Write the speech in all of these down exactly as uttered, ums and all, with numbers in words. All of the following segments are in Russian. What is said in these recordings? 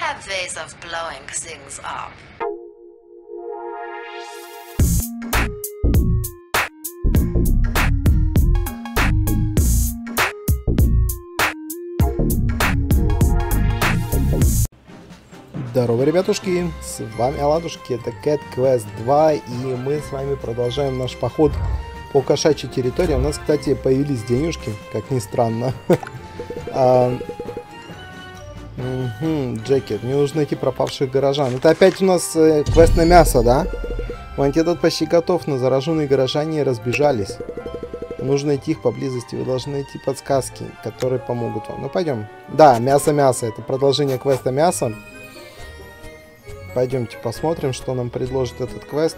have ways of blowing things up. Здорово, ребятушки, с вами Оладушки, это Cat Quest два, и мы с вами продолжаем наш поход по кошачьей территории. У нас, кстати, появились денежки, как ни странно. Джекет, мне нужно найти пропавших горожан. Это опять у нас квест на мясо, да? Антидот почти готов, но зараженные горожане разбежались. Нужно найти их поблизости, вы должны найти подсказки, которые помогут вам. Ну, пойдем. Да, мясо-мясо, это продолжение квеста мясо. Пойдемте посмотрим, что нам предложит этот квест.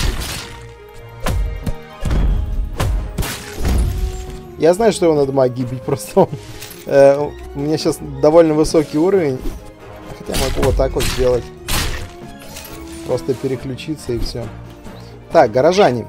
Я знаю, что его надо магией бить, просто он, э, у меня сейчас довольно высокий уровень. Хотя могу вот так вот сделать. Просто переключиться и все. Так, горожане.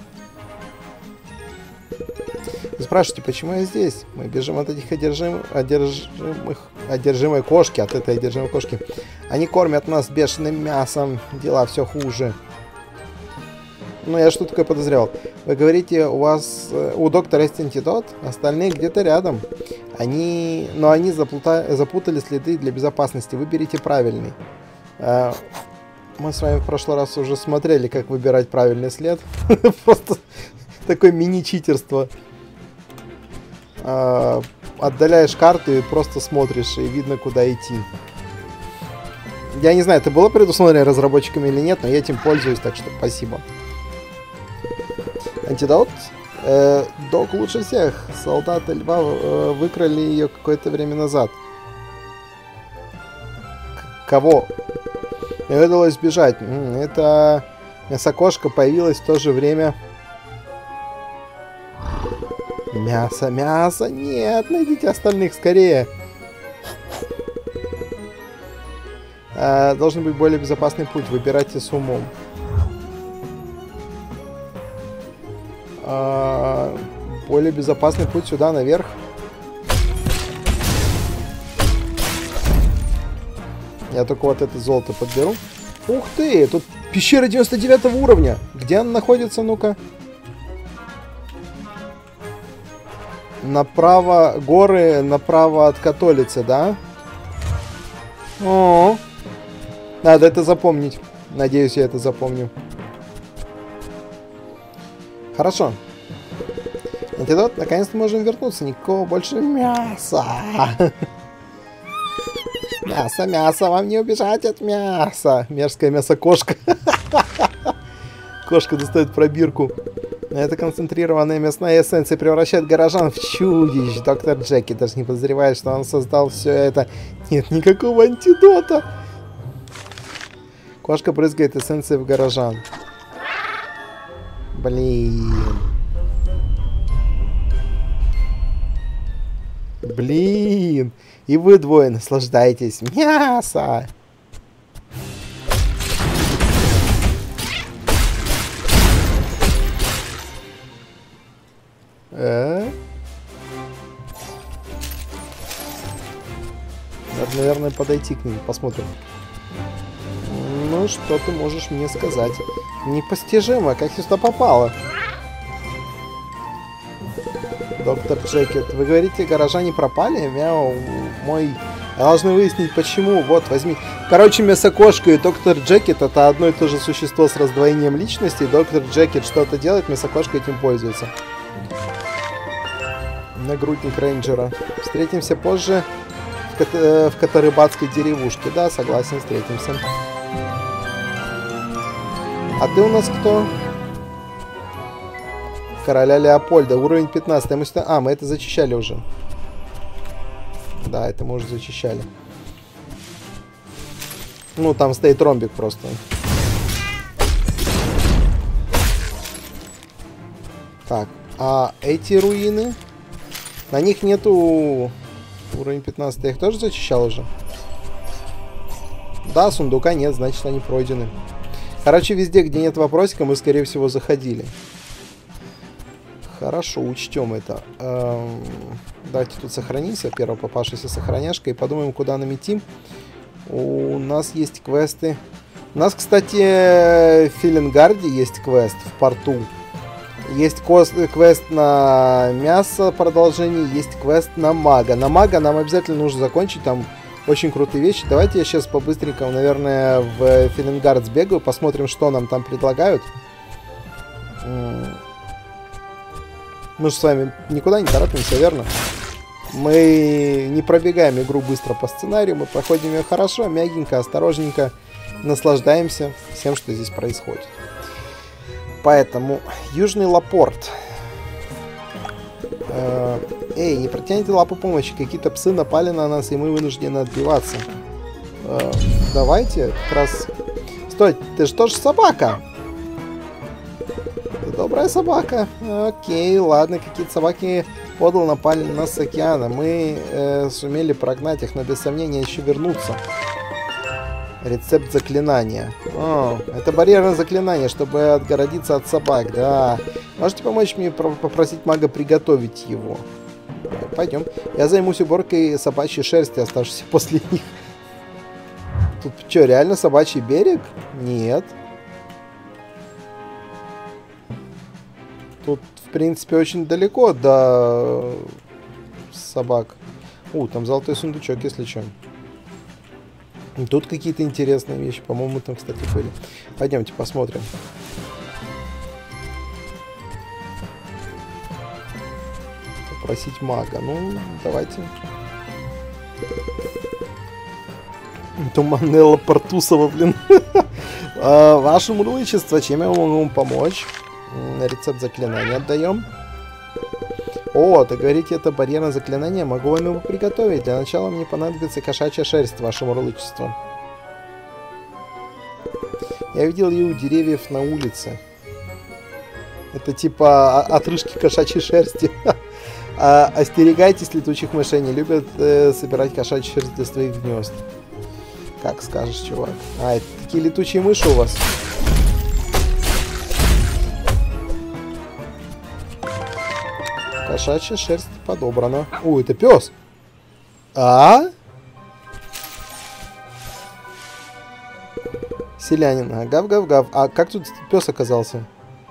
Вы спрашиваете, почему я здесь? Мы бежим от этих одержим... одержимых... одержимой кошки, от этой одержимой кошки. Они кормят нас бешеным мясом. Дела все хуже. Ну, я что такое подозревал? Вы говорите, у вас... У доктора есть антидот? Остальные где-то рядом. Они... Но они заплута... запутали следы для безопасности. Выберите правильный. А... Мы с вами в прошлый раз уже смотрели, как выбирать правильный след. Просто такое мини-читерство. Uh, отдаляешь карту и просто смотришь, и видно, куда идти. Я не знаю, это было предусмотрено разработчиками или нет, но я этим пользуюсь, так что спасибо. Антидот. Э, док лучше всех. Солдаты льва э, выкрали ее какое-то время назад. К кого? Мне удалось сбежать. М-м, это мясокошка появилась в то же время. Мясо, мясо, нет, найдите остальных скорее. А, должен быть более безопасный путь, выбирайте с умом. А, более безопасный путь сюда, наверх. Я только вот это золото подберу. Ух ты, тут пещера девяносто девятого уровня. Где она находится, ну-ка? Направо горы, направо от Католицы, да? О, надо это запомнить. Надеюсь, я это запомню. Хорошо. Антидот, наконец-то можем вернуться. Никакого больше мяса. Мясо, мясо, вам не убежать от мяса. Мерзкая мясо-кошка. Кошка достает пробирку. Эта концентрированная мясная эссенция превращает горожан в чудищ. Доктор Джеки даже не подозревает, что он создал все это. Нет никакого антидота. Кошка брызгает эссенцией в горожан. Блин. Блин. И вы двое наслаждаетесь. Мясо. Э? Надо, наверное, подойти к ним, посмотрим. Ну, что ты можешь мне сказать? Непостижимо, как я сюда попала. Доктор Джекет, вы говорите, горожане пропали? Мяу, мой... Я должна выяснить, почему. Вот, возьми. Короче, мясокошка и доктор Джекет — это одно и то же существо с раздвоением личности. Доктор Джекет что-то делает, мясокошка этим пользуется. Нагрудник рейнджера. Встретимся позже в, Кат в Катарыбатской деревушке. Да, согласен, встретимся. А ты у нас кто? Короля Леопольда, уровень пятнадцать. Мы сюда... А, мы это зачищали уже. Да, это мы уже зачищали. Ну, там стоит ромбик просто. Так, а эти руины... На них нету... Уровень пятнадцать. Я их тоже зачищал уже? Да, сундука нет, значит они пройдены. Короче, везде, где нет вопросика, мы, скорее всего, заходили. Хорошо, учтем это. Эм... Давайте тут сохранимся. Первая попавшаяся сохраняшка. И подумаем, куда нам идти. У нас есть квесты. У нас, кстати, в Филенгарде есть квест в порту. Есть квест на мясо продолжение, есть квест на мага. На мага нам обязательно нужно закончить, там очень крутые вещи. Давайте я сейчас по-быстренькому, наверное, в Филенгард сбегаю, посмотрим, что нам там предлагают. Мы же с вами никуда не торопимся, верно? Мы не пробегаем игру быстро по сценарию, мы проходим ее хорошо, мягенько, осторожненько, наслаждаемся всем, что здесь происходит. Поэтому Южный Лапорт. Э, эй, не протяните лапу помощи, какие-то псы напали на нас, и мы вынуждены отбиваться. Э, давайте, как раз... Стой, ты же тоже собака! Ты добрая собака. Окей, ладно, какие-то собаки подал напали на нас с океана. Мы э, сумели прогнать их, но без сомнения еще вернутся. Рецепт заклинания. О, это барьерное заклинание, чтобы отгородиться от собак. Да. Можете помочь мне попросить мага приготовить его? Пойдем. Я займусь уборкой собачьей шерсти, оставшейся после них. Тут что, реально собачий берег? Нет. Тут, в принципе, очень далеко до собак. У, там золотой сундучок, если что. Тут какие-то интересные вещи. По-моему, там, кстати, были. Пойдемте посмотрим. Попросить мага. Ну, давайте. Туманелла Портусова, блин. Ваше мурлычество, чем я могу вам помочь? Рецепт заклинания отдаем. О, ты говорите, это барьерное заклинание. Могу вам его приготовить. Для начала мне понадобится кошачья шерсть, ваше мурлычество. Я видел ее у деревьев на улице. Это типа отрыжки кошачьей шерсти. Остерегайтесь летучих мышей. Они любят собирать кошачью шерсть для своих гнезд. Как скажешь, чувак. А, это такие летучие мыши у вас. Кошачья шерсть подобрана. О, это пес. А? Селянин. А, гав-гав-гав. А как тут пес оказался?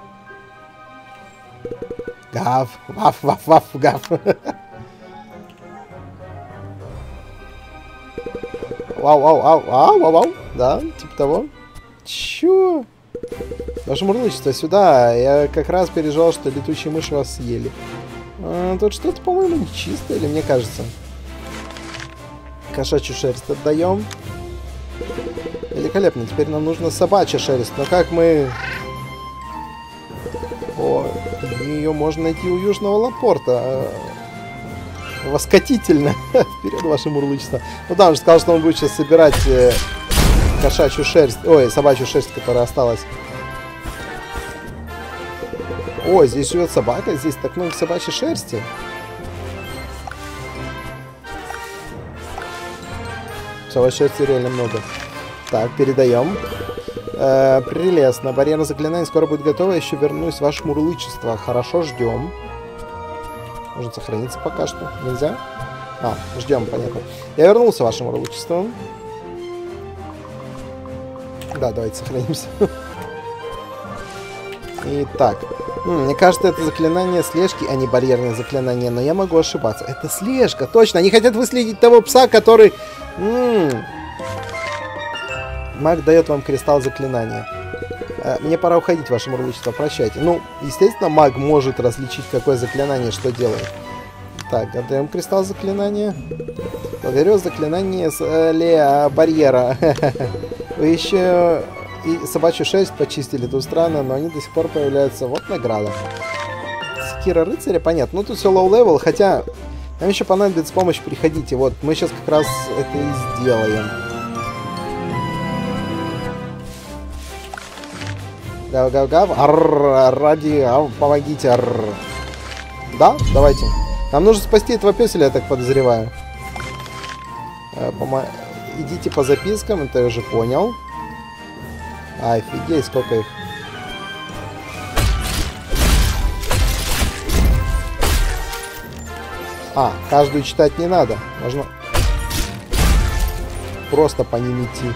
Гав. Ваф-ваф-ваф. Гав. Вау-вау-вау-вау-вау. Да, типа того. Чё? Ваше мурлычество, сюда. Я как раз переживал, что летучие мыши вас съели. А, тут что-то, по-моему, нечисто, или мне кажется. Кошачью шерсть отдаем. Великолепно. Теперь нам нужна собачья шерсть. Но как мы... О, ее можно найти у Южного Лапорта. Восхотительно. Вперед, ваше мурлычество. Ну да, он же сказал, что он будет сейчас собирать э, кошачью шерсть. Ой, собачью шерсть, которая осталась. О, здесь живет собака, здесь так много собачьей шерсти. Собачьей шерсти реально много. Так, передаем. Э, прелестно. Барьерное заклинание скоро будет готово. Еще вернусь в ваше мурлычество. Хорошо, ждем. Может сохраниться пока что. Нельзя? А, ждем, понятно. Я вернулся в ваше мурлычество. Да, давайте сохранимся. Итак. Мне кажется, это заклинание слежки, а не барьерное заклинание, но я могу ошибаться. Это слежка, точно. Они хотят выследить того пса, который... М-м-м. Маг дает вам кристалл заклинания. Мне пора уходить, ваше мурлычество, прощайте. Ну, естественно, маг может различить, какое заклинание что делает. Так, отдаем кристалл заклинания. Благодарю заклинание с э, барьера. Вы еще... И собачью шерсть почистили, тут странно, но они до сих пор появляются. Вот награда. Секира рыцаря, понятно. Ну, тут все лоу-левел, хотя нам еще понадобится помощь, приходите. Вот, мы сейчас как раз это и сделаем. Гав-гав-гав. Ради, ав, помогите. Арр. Да, давайте. Нам нужно спасти этого песеля, я так подозреваю. Помо... Идите по запискам, это я уже понял. Офигеть, сколько их. А, каждую читать не надо. Можно... просто по ним идти.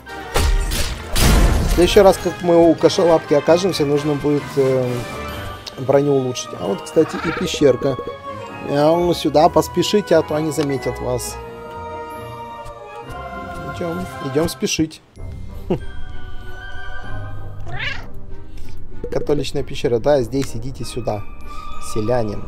В следующий раз, как мы у кошелапки окажемся, нужно будет э, броню улучшить. А вот, кстати, и пещерка. А, сюда поспешите, а то они заметят вас. Идем, идем спешить. Католичная пещера, да, здесь идите сюда. Селянин.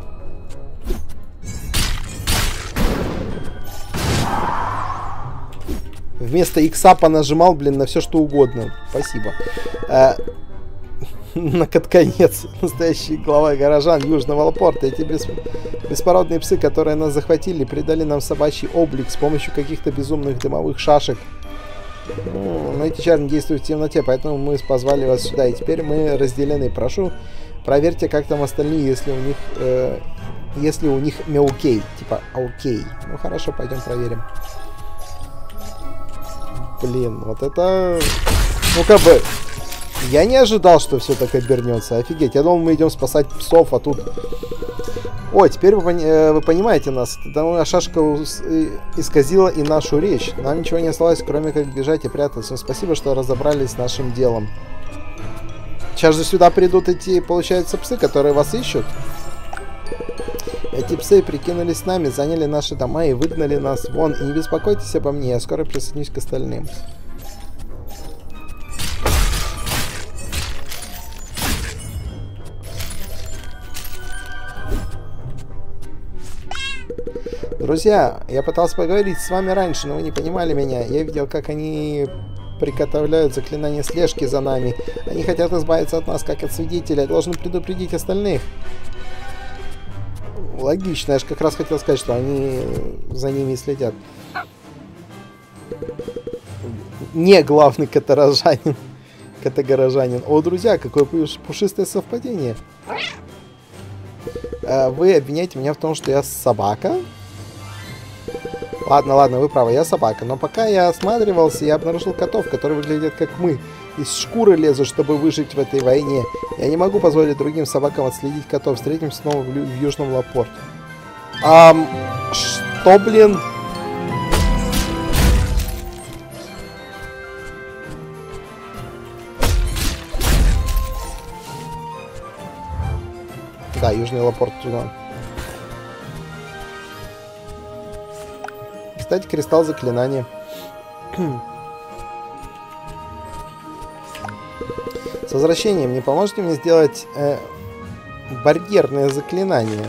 Вместо икса понажимал, блин, на все что угодно. Спасибо. А, на конец. Настоящий глава горожан Южного Лапорта. Эти бес... беспородные псы, которые нас захватили, придали нам собачий облик с помощью каких-то безумных дымовых шашек. Ну, но эти чары действуют в темноте, поэтому мы позвали вас сюда. И теперь мы разделены. Прошу, проверьте, как там остальные, если у них... Э, если у них мяукей. Типа, окей. Ну хорошо, пойдем проверим. Блин, вот это... Ну, как бы... Я не ожидал, что все так обернется. Офигеть, я думал, мы идем спасать псов, а тут... Ой, теперь вы, пони... вы понимаете нас. Эта шашка исказила и нашу речь. Нам ничего не осталось, кроме как бежать и прятаться. Спасибо, что разобрались с нашим делом. Сейчас же сюда придут эти, получается, псы, которые вас ищут. Эти псы прикинулись с нами, заняли наши дома и выгнали нас вон. И не беспокойтесь обо мне, я скоро присоединюсь к остальным. Друзья, я пытался поговорить с вами раньше, но вы не понимали меня. Я видел, как они приготовляют заклинание слежки за нами. Они хотят избавиться от нас, как от свидетеля. Я должен предупредить остальных. Логично, я же как раз хотел сказать, что они за ними следят. Не главный каторжанин. Катагорожанин. О, друзья, какое пушистое совпадение. Вы обвиняете меня в том, что я собака? Ладно, ладно, вы правы, я собака. Но пока я осматривался, я обнаружил котов, которые выглядят как мы. Из шкуры лезут, чтобы выжить в этой войне. Я не могу позволить другим собакам отследить котов. Встретимся снова в, в Южном Лапорте. Ам, что, блин? Да, Южный Лапорт туда. Кстати, кристалл заклинания. С возвращением, не поможете мне сделать э, барьерное заклинание?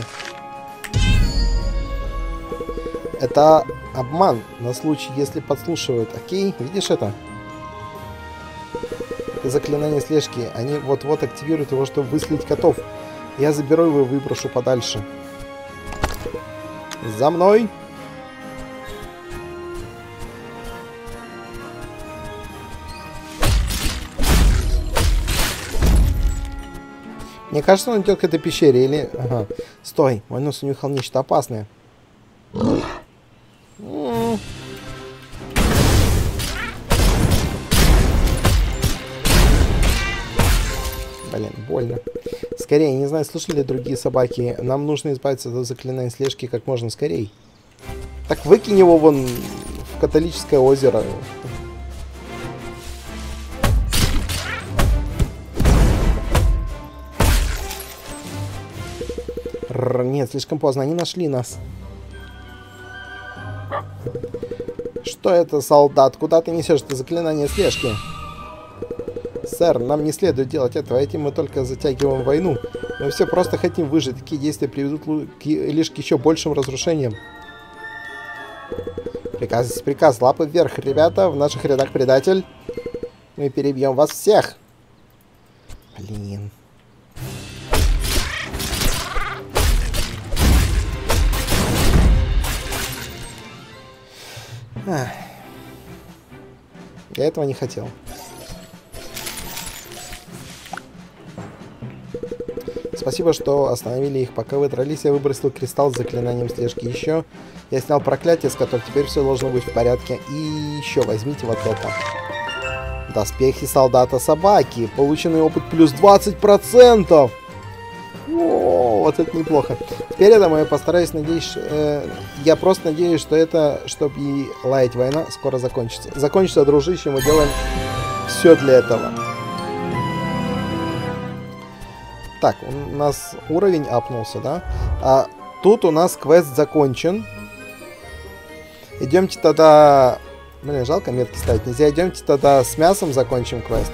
Это обман на случай, если подслушивают. Окей, видишь это? Это заклинание слежки. Они вот-вот активируют его, чтобы выследить котов. Я заберу его и выброшу подальше. За мной! Мне кажется, он идет к этой пещере, или... Ага. Стой, мой нос унюхал нечто опасное. Блин, больно. Скорее, не знаю, слышали ли другие собаки. Нам нужно избавиться от заклинания слежки как можно скорее. Так выкинь его вон в католическое озеро. Нет, слишком поздно. Они нашли нас. Что это, солдат? Куда ты несешь это заклинание слежки? Сэр, нам не следует делать этого. Этим мы только затягиваем войну. Мы все просто хотим выжить. Такие действия приведут лишь к еще большим разрушениям. Приказ, приказ, лапы вверх. Ребята, в наших рядах предатель. Мы перебьем вас всех. Блин. Ах. Я этого не хотел. Спасибо, что остановили их. Пока вы дрались, я выбросил кристалл с заклинанием слежки. Еще я снял проклятие, с которым теперь все должно быть в порядке. И еще возьмите вот это. Доспехи солдата собаки. Полученный опыт плюс двадцать процентов. О, Вот это неплохо. Теперь я думаю, я постараюсь, надеюсь, э, я просто надеюсь, что это, чтобы и лаять война, скоро закончится. Закончится, дружище, мы делаем все для этого. Так, у нас уровень апнулся, да? А тут у нас квест закончен. Идемте тогда... Блин, жалко метки ставить нельзя. Идемте тогда с мясом закончим квест.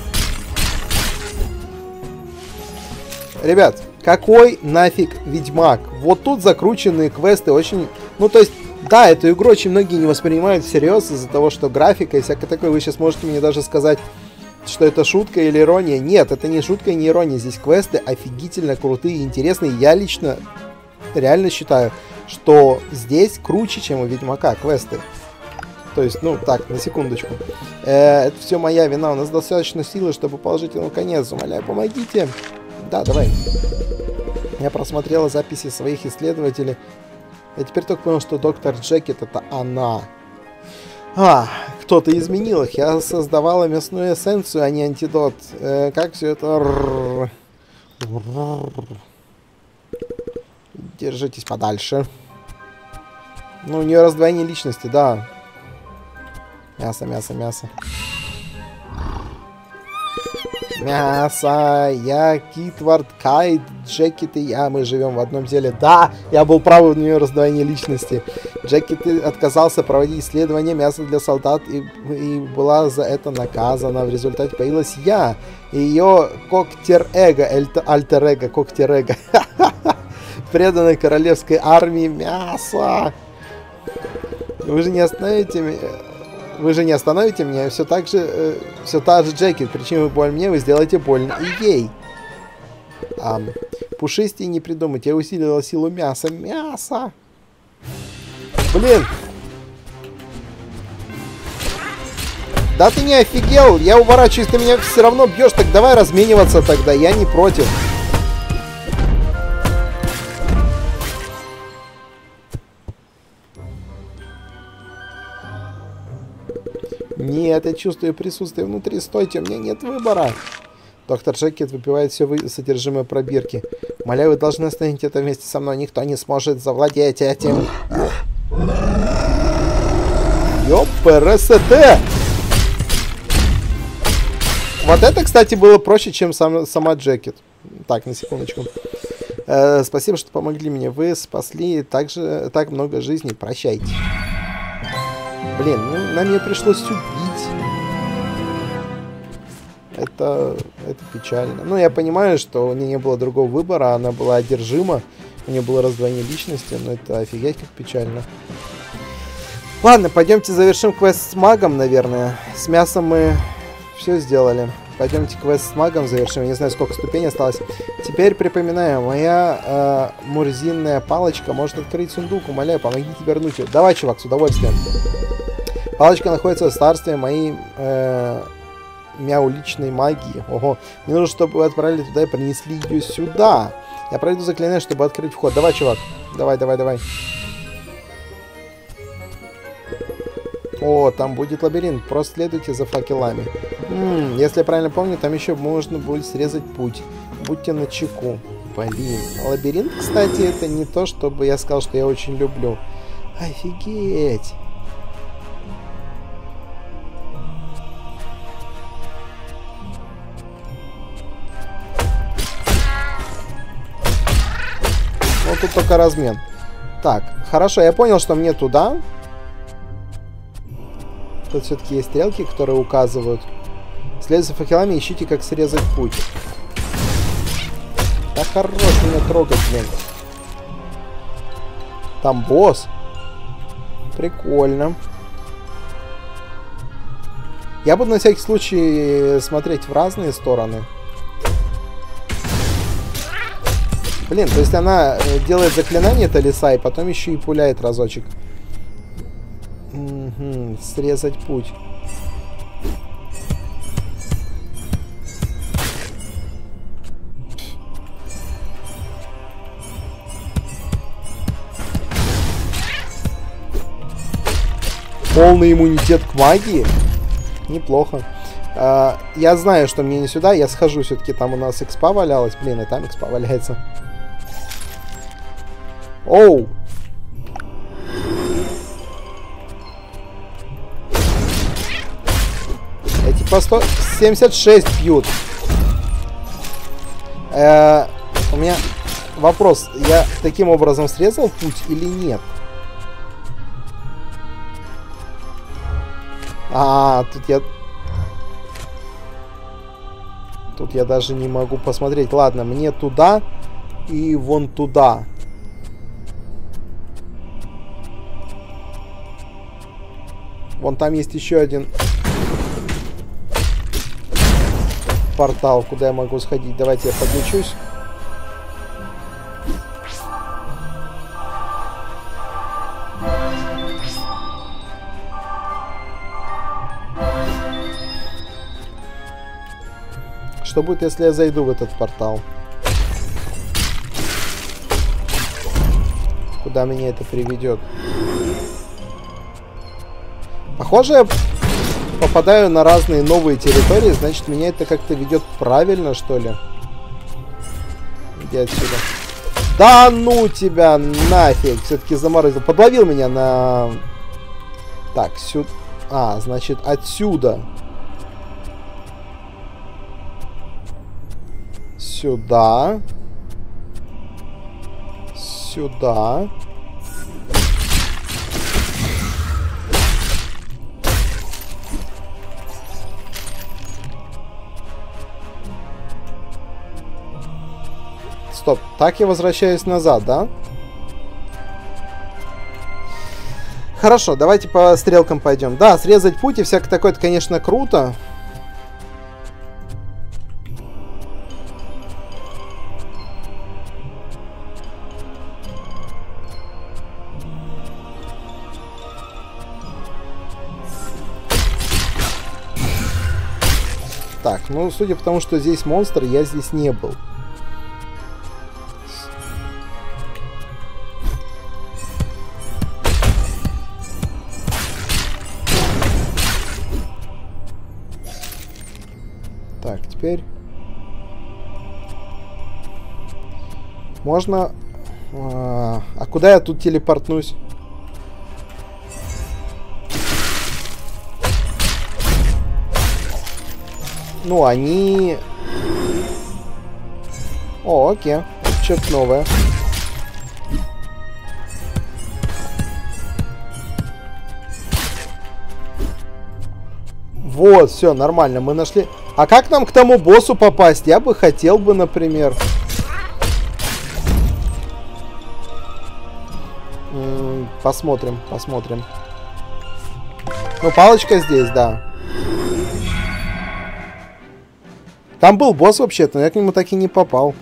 Ребят, какой нафиг Ведьмак? Вот тут закрученные квесты очень... Ну, то есть, да, эту игру очень многие не воспринимают всерьез из-за того, что графика и всякое такое. Вы сейчас можете мне даже сказать, что это шутка или ирония. Нет, это не шутка и не ирония. Здесь квесты офигительно крутые и интересные. Я лично реально считаю, что здесь круче, чем у Ведьмака квесты. То есть, ну, так, на секундочку. Э, это все моя вина. У нас достаточно силы, чтобы положить ему конец. Умоляю, помогите. Да, давай. Я просмотрела записи своих исследователей. Я теперь только понял, что доктор Джекет это она. А, кто-то изменил их. Я создавала мясную эссенцию, а не антидот. Э, как все это... Держитесь подальше. Ну, у нее раздвоение личности, да. Мясо, мясо, мясо. Мясо, я, Китвард, Кайт, Джекет и я, мы живем в одном теле. Да, я был прав, у нее раздвоение личности. Джекет отказался проводить исследование мяса для солдат и, и была за это наказана. В результате появилась я, ее коктер-эго, альтер-эго, коктер-эго. Преданной королевской армии мясо. Вы же не остановите меня... Вы же не остановите меня, все так же, э, все та же Джекет. Причину боль мне, вы сделаете больно и ей. А, пушистей не придумать, я усилила силу мяса. Мясо! Блин! Да ты не офигел! Я уворачиваюсь, ты меня все равно бьешь, так давай размениваться тогда, я не против. Нет, я чувствую присутствие внутри. Стойте, у меня нет выбора. Доктор Джекет выпивает все вы... содержимое пробирки. Умоляю, вы должны остановить это вместе со мной. Никто не сможет завладеть этим. Ёпрст! Вот это, кстати, было проще, чем сам, сама Джекет. Так, на секундочку. Э, спасибо, что помогли мне. Вы спасли так, же, так много жизней. Прощайте. Блин, ну, нам ее пришлось убить. Это, это печально. Ну, я понимаю, что у нее не было другого выбора, она была одержима, у нее было раздвоение личности, но это офигеть как печально. Ладно, пойдемте завершим квест с магом, наверное. С мясом мы все сделали. Пойдемте квест с магом завершим. Я не знаю, сколько ступеней осталось. Теперь припоминаю, моя э, мурзинная палочка может открыть сундук. Умоляю, помогите вернуть ее. Давай, чувак, с удовольствием. Палочка находится в царстве моей э, мяуличной магии. Ого. Мне нужно, чтобы вы отправили туда и принесли ее сюда. Я пройду заклинание, чтобы открыть вход. Давай, чувак. Давай, давай, давай. О, там будет лабиринт. Просто следуйте за факелами. М-м, если я правильно помню, там еще можно будет срезать путь. Будьте начеку. Блин. Лабиринт, кстати, это не то, чтобы я сказал, что я очень люблю. Офигеть. Ну, тут только размен. Так, хорошо, я понял, что мне туда. Тут все-таки есть стрелки, которые указывают. Следуйте за факелами, ищите, как срезать путь. Да хорош меня трогать, блин. Там босс. Прикольно. Я буду на всякий случай смотреть в разные стороны. Блин, то есть она делает заклинание, это лиса, и потом еще и пуляет разочек. Угу, срезать путь. Полный иммунитет к магии? Неплохо. А, я знаю, что мне не сюда, я схожу все-таки, там у нас экспа валялась. Блин, и там экспа валяется. Оу! Эти по сто семьдесят шесть пьют. Э-э, у меня вопрос. Я таким образом срезал путь или нет? А, тут я... Тут я даже не могу посмотреть. Ладно, мне туда и вон туда. Вон там есть еще один портал, куда я могу сходить. Давайте я подлечусь. Что будет, если я зайду в этот портал? Куда меня это приведет? Похоже, я попадаю на разные новые территории, значит, меня это как-то ведет правильно, что ли? Иди отсюда. Да ну тебя нафиг! Все-таки заморозил. Подловил меня на... Так, сюда... А, значит, отсюда. Сюда. Сюда. Стоп, так я возвращаюсь назад, да? Хорошо, давайте по стрелкам пойдем. Да, срезать путь и всякое такое, это, конечно, круто. Так, ну, судя по тому, что здесь монстр, я здесь не был. Так, теперь... Можно... А, а куда я тут телепортнусь? Ну, они... О, окей. Что-то новое. Вот, все, нормально, мы нашли... А как нам к тому боссу попасть? Я бы хотел бы, например... М-м, посмотрим, посмотрим. Ну, палочка здесь, да. Там был босс вообще-то, но я к нему так и не попал.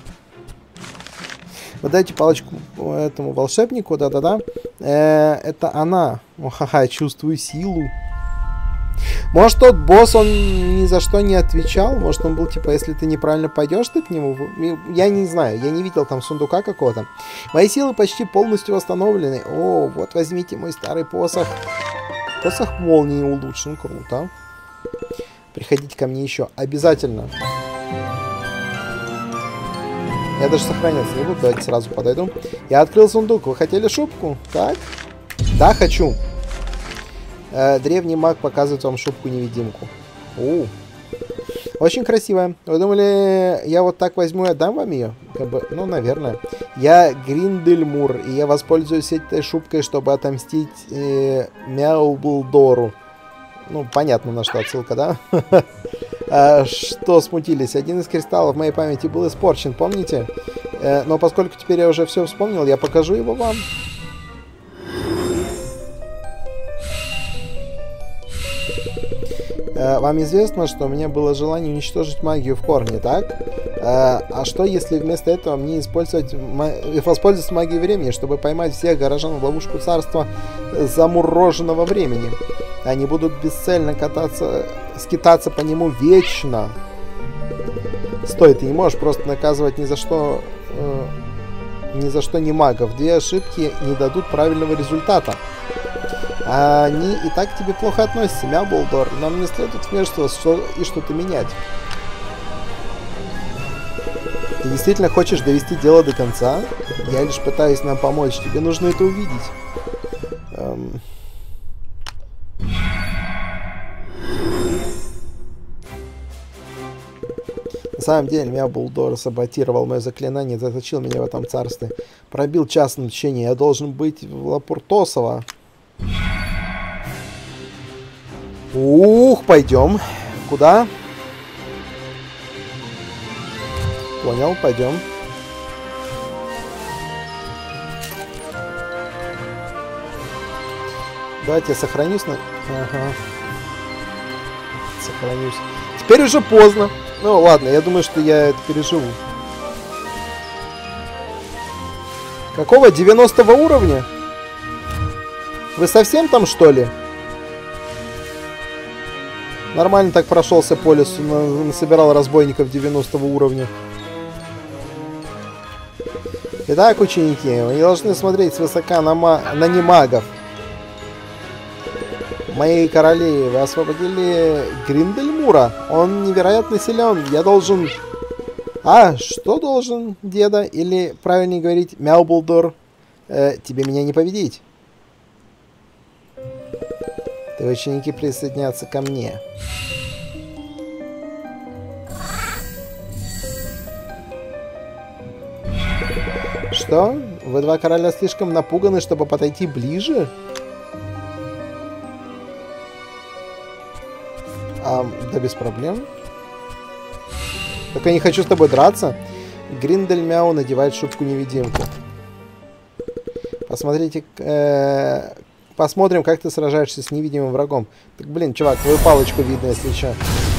Вы дайте палочку этому волшебнику, да-да-да. Э, это она. О, ха-ха, чувствую силу. Может, тот босс, он ни за что не отвечал? Может, он был типа, если ты неправильно пойдешь, ты к нему... Я не знаю, я не видел там сундука какого-то. Мои силы почти полностью восстановлены. О, вот возьмите мой старый посох. Посох молнии улучшен, круто. Приходите ко мне еще, обязательно. Я даже сохраняться не буду, давайте сразу подойду. Я открыл сундук, вы хотели шубку? Так? Да, хочу. Э, древний маг показывает вам шубку-невидимку. У, очень красивая. Вы думали, я вот так возьму и отдам вам ее? Как бы, ну, наверное. Я Гриндельмур, и я воспользуюсь этой шубкой, чтобы отомстить э, Мяублдору. Ну, понятно, на что отсылка, да? а, что смутились? Один из кристаллов в моей памяти был испорчен, помните? Э, но поскольку теперь я уже все вспомнил, я покажу его вам. Э, вам известно, что у меня было желание уничтожить магию в корне, так? Э, а что, если вместо этого мне использовать воспользоваться магией времени, чтобы поймать всех горожан в ловушку царства замуроженного времени? Они будут бесцельно кататься, скитаться по нему вечно. Стой, ты не можешь просто наказывать ни за что, э, ни за что не магов. Две ошибки не дадут правильного результата. А они и так к тебе плохо относятся, Мяблдор. Нам не следует вмешиваться и что-то менять. Ты действительно хочешь довести дело до конца? Я лишь пытаюсь нам помочь. Тебе нужно это увидеть. Эм... На самом деле, Мяблдор саботировал мое заклинание и заточил меня в этом царстве. Пробил час ночения. Я должен быть в Лапуртосово. Ух, пойдем. Куда? Понял, пойдем. Давайте я сохранюсь на... Ага. Сохранюсь. Теперь уже поздно. Ну ладно, я думаю, что я это переживу. Какого? девяностого уровня? Вы совсем там, что ли? Нормально так прошелся по лесу, насобирал разбойников девяностого уровня. Итак, ученики, вы не должны смотреть свысока на, ма на немагов. Мои короли, вы освободили Гриндельмура. Он невероятно силен. Я должен... А, что должен, деда? Или, правильнее говорить, Мяблдор, э, тебе меня не победить. Ты, ученики, присоединятся ко мне. Что? Вы два короля слишком напуганы, чтобы подойти ближе? А, да без проблем. Только я не хочу с тобой драться. Гриндельмяу надевает шубку-невидимку. Посмотрите... Э, посмотрим, как ты сражаешься с невидимым врагом. Так, блин, чувак, твою палочку видно, если что.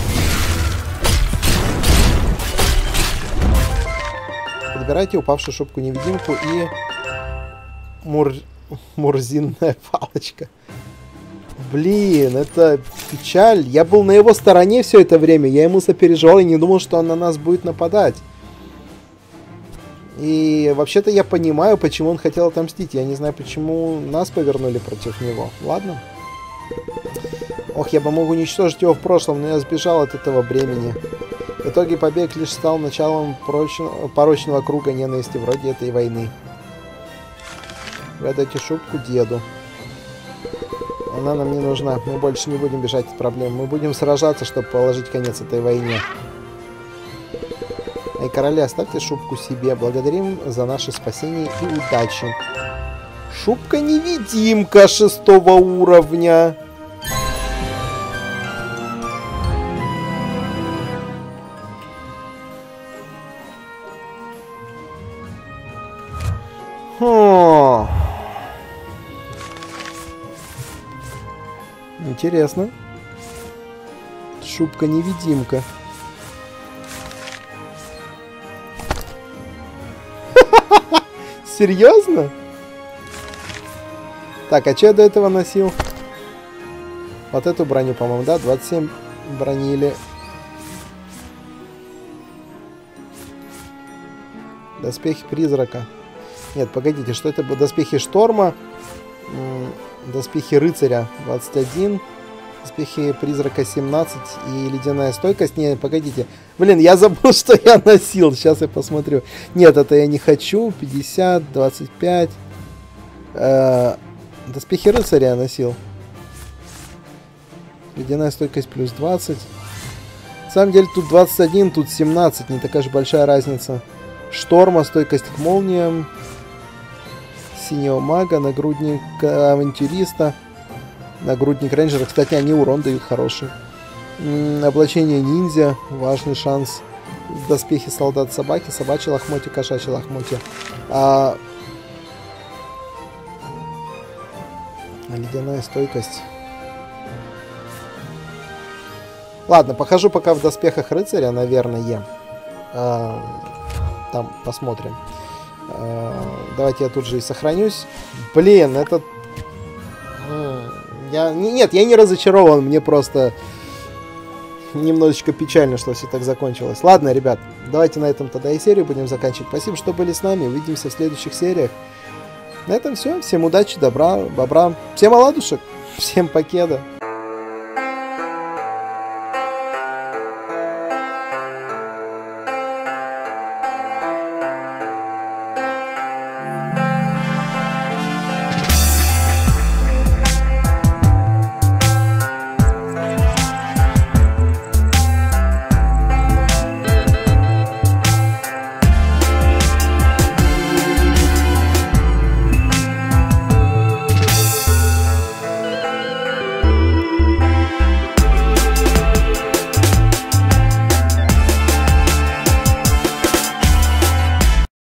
Подбирайте упавшую шубку-невидимку и... Мур... Мурзинная палочка. Блин, это печаль. Я был на его стороне все это время. Я ему сопереживал и не думал, что он на нас будет нападать. И вообще-то я понимаю, почему он хотел отомстить. Я не знаю, почему нас повернули против него. Ладно. Ох, я бы мог уничтожить его в прошлом, но я сбежал от этого бремени. В итоге побег лишь стал началом порочного, порочного круга ненависти вроде этой войны. Вы отдайте шубку деду. Она нам не нужна. Мы больше не будем бежать от проблем. Мы будем сражаться, чтобы положить конец этой войне. Эй, короли, оставьте шубку себе. Благодарим за наше спасение и удачи. Шубка-невидимка шестого уровня. Хо. Интересно. Шубка-невидимка. Серьезно? Так, а что я до этого носил? Вот эту броню, по-моему, да? двадцать семь бронили. Доспехи призрака. Нет, погодите, что это? Доспехи шторма. Доспехи рыцаря двадцать один. Доспехи призрака семнадцать. И ледяная стойкость. Не, погодите. Блин, я забыл, что я носил. Сейчас я посмотрю. Нет, это я не хочу. пятьдесят, двадцать пять. Э, доспехи рыцаря я носил. Ледяная стойкость плюс двадцать. На самом деле тут двадцать один, тут семнадцать. Не такая же большая разница. Шторма, стойкость к молниям. Синего мага, нагрудник авантюриста, нагрудник рейнджера. Кстати, они урон дают хороший. М-м, облачение ниндзя, важный шанс. Доспехи солдат собаки, собачьи лохмотья, кошачьи лохмотья. А... Ледяная стойкость. Ладно, покажу пока в доспехах рыцаря, наверное. А... Там посмотрим. Давайте я тут же и сохранюсь. Блин, это... Я... Нет, я не разочарован. Мне просто немножечко печально, что все так закончилось. Ладно, ребят, давайте на этом тогда и серию будем заканчивать. Спасибо, что были с нами. Увидимся в следующих сериях. На этом все. Всем удачи, добра, бобра. Всем оладушек. Всем покеда.